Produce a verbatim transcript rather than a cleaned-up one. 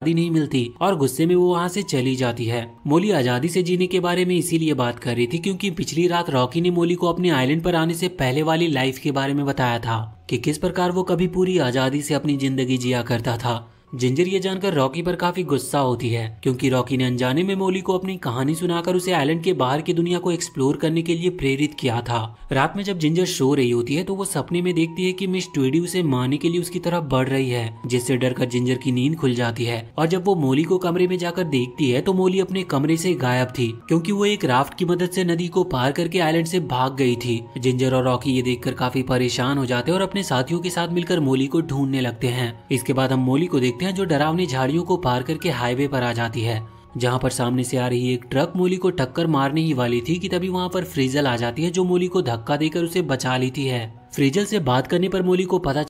नहीं मिलती और गुस्से में वो वहाँ से चली जाती है। मोली आजादी से जीने के बारे में इसीलिए बात कर रही थी क्योंकि पिछली रात रॉकी ने मोली को अपने आइलैंड पर आने से पहले वाली लाइफ के बारे में बताया था कि किस प्रकार वो कभी पूरी आजादी से अपनी जिंदगी जिया करता था। जिंजर ये जानकर रॉकी पर काफी गुस्सा होती है क्योंकि रॉकी ने अनजाने में मोली को अपनी कहानी सुनाकर उसे आइलैंड के बाहर की दुनिया को एक्सप्लोर करने के लिए प्रेरित किया था। रात में जब जिंजर सो रही होती है तो वो सपने में देखती है कि मिस ट्विडी उसे मारने के लिए उसकी तरफ बढ़ रही है, जिससे डरकर जिंजर की नींद खुल जाती है। और जब वो मोली को कमरे में जाकर देखती है तो मोली अपने कमरे से गायब थी क्योंकि वो एक राफ्ट की मदद से नदी को पार करके आइलैंड से भाग गई थी। जिंजर और रॉकी ये देखकर काफी परेशान हो जाते हैं और अपने साथियों के साथ मिलकर मोली को ढूंढने लगते हैं। इसके बाद हम मोली को देखते हैं जो डरावनी झाड़ियों को पार करके हाईवे पर आ जाती है, जहां पर सामने से आ रही एक ट्रक मोली को टक्कर मारने ही वाली थी कि तभी वहां पर फ्रीजल आ जाती है जो मोली को धक्का देकर उसे बचा लेती है। फ्रीजल से बात करने पर मोली को पता